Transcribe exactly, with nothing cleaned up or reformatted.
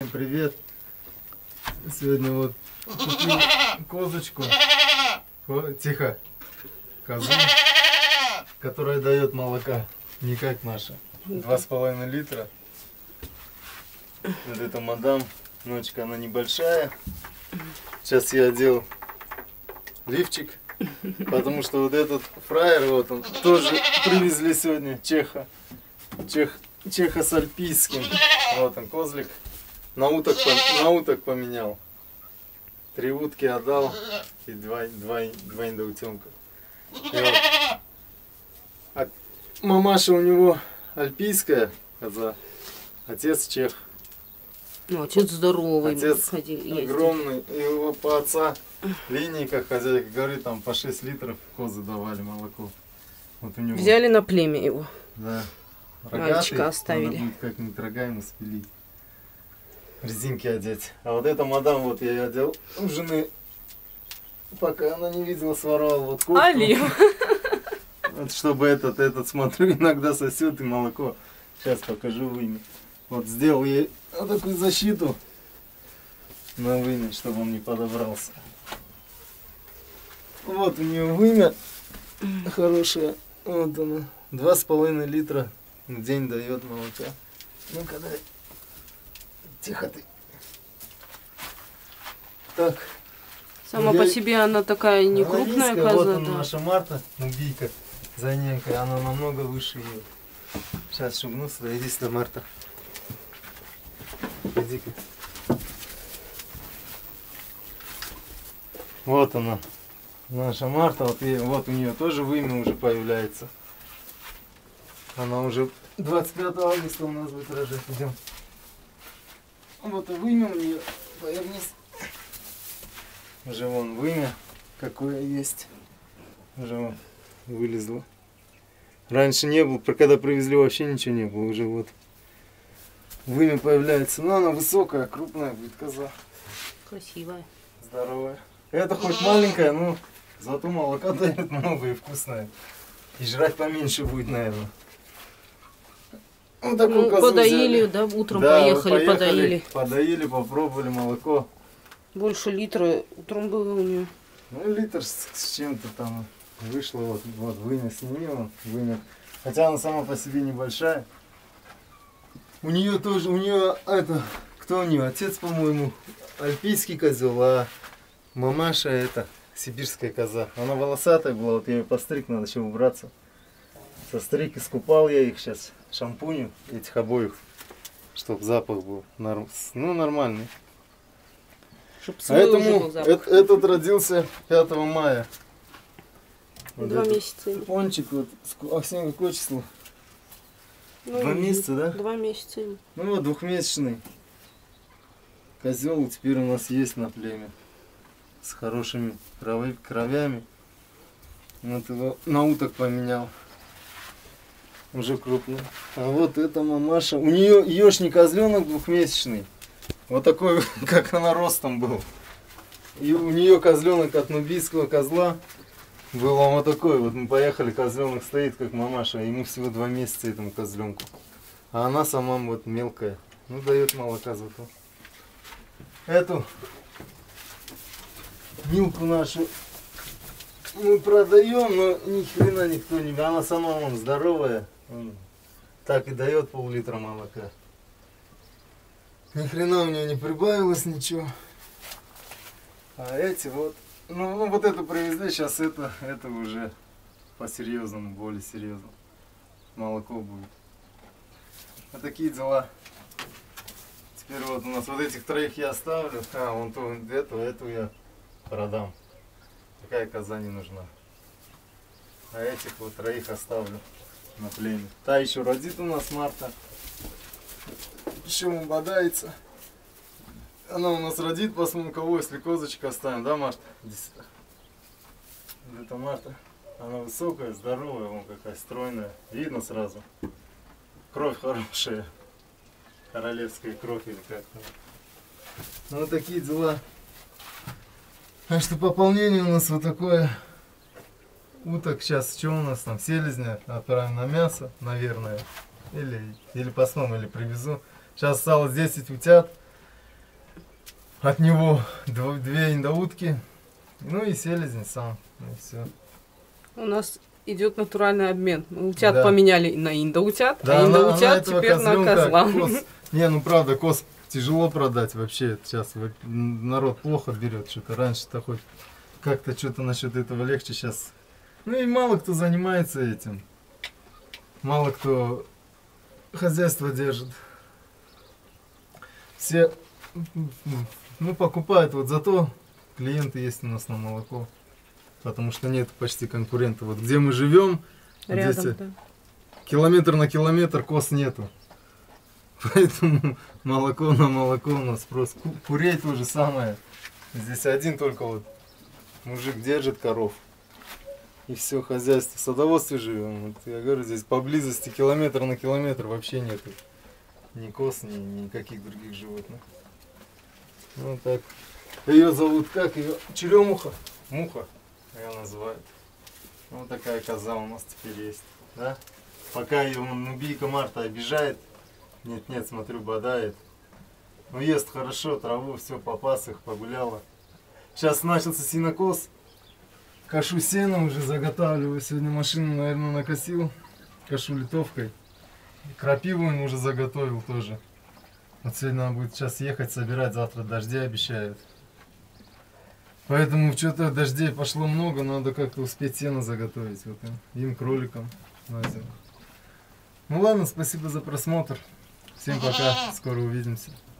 Привет! Сегодня вот купил козочку, Ко... тихо, козу, которая дает молока, не как наша, два с половиной литра. Вот эта мадам, ночка она небольшая. Сейчас я одел лифчик, потому что вот этот фраер, вот он, тоже привезли сегодня, чеха, чех, чеха с альпийским. Вот он, козлик. На уток, на уток поменял. Три утки отдал и два, два, два индоутенка. И вот. А мамаша у него альпийская коза, отец чех. Ну, отец здоровый. Отец ходили, огромный. И его по отца линии, как хозяйка говорит, там по шесть литров козы давали молоко. Вот у него. Взяли на племя его. Да. Рогатый, мальчика оставили. Надо будет как-нибудь рога ему спилить. Резинки одеть. А вот эта мадам, вот я ее одел у жены, пока она не видела, своровал вот кофту. Олив. Вот чтобы этот, этот, смотрю, иногда сосет и молоко. Сейчас покажу вымя. Вот сделал ей вот такую защиту на вымя, чтобы он не подобрался. Вот у нее вымя хорошее. Вот она. Два с половиной литра в день дает молока. Ну когда... Тихо ты. Так. Сама я... по себе она такая не она крупная низкая, коза. Вот она, да. наша Марта, убийка, заненькая, она намного выше ее. Сейчас шугну сюда, иди сюда, Марта. Иди-ка. Вот она, наша Марта, вот, и, вот у нее тоже вымя уже появляется. Она уже двадцать пятого августа у нас будет рожать. Идем. Вот и вымя у нее, повернись. Уже вон вымя какое есть. Уже вон вылезло. Раньше не было, когда привезли, вообще ничего не было. Уже вот вымя появляется. Но она высокая, крупная будет коза. Красивая. Здоровая. Это хоть маленькая, но зато молока дает много и вкусное. И жрать поменьше будет, наверное. Вот ну, подоили, взяли. Да, утром да, поехали, поехали, подоили. Подоили, попробовали молоко. Больше литра утром было у нее. Ну, литр с, с чем-то там вышло, вот, вот вымя сними, вот, вымя. Хотя она сама по себе небольшая. У нее тоже, у нее, это, кто у нее? Отец, по-моему, альпийский козел, а мамаша это, сибирская коза. Она волосатая была, вот я ее постриг, надо еще убраться. Состриг, искупал я их сейчас шампунью, этих обоих, чтобы запах был норм, ну, нормальный. А этому, этот, этот родился пятого мая. Вот Два месяца. Пончик, вот, а сегодня какое число? Ну, Два месяца, да? Два месяца. Ну вот, двухмесячный козел теперь у нас есть на племя. С хорошими крови, кровями. Вот его на уток поменял. Уже крупный. А вот эта мамаша. У нее ешний козленок двухмесячный. Вот такой, как она ростом был. И у нее козленок от нубийского козла был он вот такой. Вот мы поехали, козленок стоит как мамаша. Ему всего два месяца этому козленку. А она сама вот мелкая. Ну дает молока зато. Эту Милку нашу мы продаем, но ни хрена никто не... Она сама вон здоровая. Он так и дает пол-литра молока. Ни хрена у нее не прибавилось ничего. А эти вот... Ну, ну вот это привезли, сейчас это, это уже по-серьезному, более серьезно. Молоко будет. Вот такие дела. Теперь вот у нас вот этих троих я оставлю. А, вон ту, эту, эту я продам. Такая коза не нужна. А этих вот троих оставлю на племя. Та еще родит у нас Марта. Еще бодается. Она у нас родит, посмотрим, кого, если козочка оставим, да, Марта? Это Марта. Она высокая, здоровая, вон какая стройная. Видно сразу. Кровь хорошая. Королевская кровь или как-то. Ну, вот такие дела. Так что пополнение у нас вот такое. Уток сейчас, что у нас там, селезня, отправим на мясо, наверное. Или, или посмотрим, или привезу. Сейчас осталось десять утят. от него дв- две индоутки. Ну и селезень сам. И все. У нас идет натуральный обмен. Утят Да. поменяли на индоутят, Да, а она- индоутят она этого теперь на козленка, козла. коз- Не, ну правда, коз тяжело продать вообще. Сейчас вот народ плохо берет что-то. Раньше-то хоть как-то что-то насчет этого легче сейчас. Ну и мало кто занимается этим. Мало кто хозяйство держит. Все, ну, покупают. Вот зато клиенты есть у нас на молоко. Потому что нет почти конкурентов. Вот где мы живем, Рядом, здесь да. километр на километр коз нету. Поэтому молоко на молоко у нас спрос. Ку- Курей то же самое. Здесь один только вот мужик держит коров. И все, хозяйство. В садоводстве живем. Вот я говорю, здесь поблизости километр на километр вообще нету ни коз, ни никаких других животных. Вот так. Ее зовут как? Ее черемуха. Муха ее называют. Вот такая коза у нас теперь есть. Да? Пока ее нубийка Марта обижает. Нет, нет, смотрю, бодает. Ну ест хорошо, траву, все, попас их, погуляла. Сейчас начался сенокос. Кашу сено уже заготавливаю. Сегодня машину, наверное, накосил. Кашу литовкой. И крапиву им уже заготовил тоже. Вот сегодня надо будет сейчас ехать, собирать. Завтра дожди обещают. Поэтому что-то дождей пошло много. Надо как-то успеть сено заготовить. Вот им, им кроликам на зиму. Ну ладно, спасибо за просмотр. Всем пока. Скоро увидимся.